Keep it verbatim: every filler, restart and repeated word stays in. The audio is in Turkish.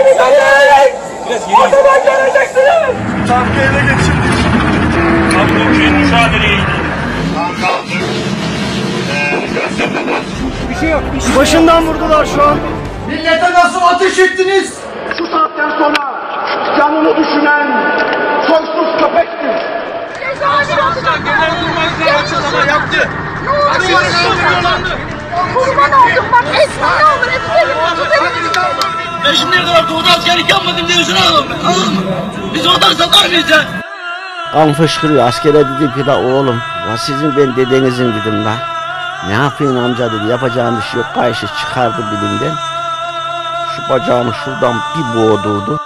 müdahale ederek o zaman göreceksiniz. Tankı ele geçirdik. Tankı mücadeleydi. Tank aldık. Bir şey yok. Bir şey Başından vurdular şu an. Millete nasıl ateş ettiniz? Şu saatten sonra canını düşünen soysuz köpektir. Genelkurmay'dan açıklama yaptı. Kurban oldum bak Esma ne olur hepsi Ben şimdiye kadar doğuda askerlik yapmadım diyorsun oğlum. Anladın mı? Biz oradan satar mıyız ya? Kan fışkırıyor. Askere dedi ki la oğlum. La sizin ben dedenizin dedim la. Ne yapayım amca dedi. Yapacağım bir şey yok. Kayışı çıkardı bilimden. Şu bacağımı şuradan bir boğdurdu.